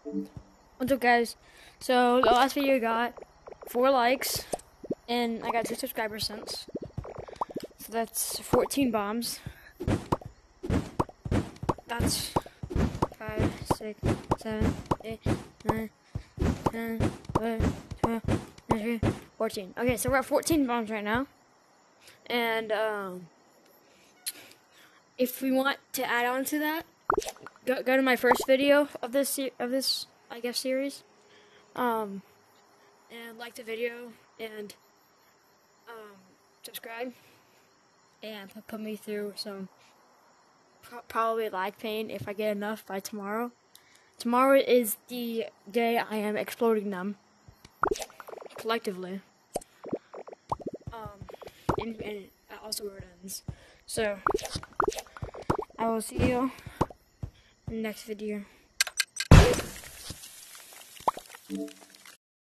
What's up, guys? So the last video got 4 likes, and I got 2 subscribers since. So that's 14 bombs. That's 5, 6, 7, 8, 9, 10, 11, 12, 13, 14. Okay, so we're at 14 bombs right now. And if we want to add on to that, go to my first video of this I guess series. And like the video and subscribe and put me through some probably lag pain if I get enough by tomorrow. Tomorrow is the day I am exploding them collectively. And also where it ends. So I will see you in the next video.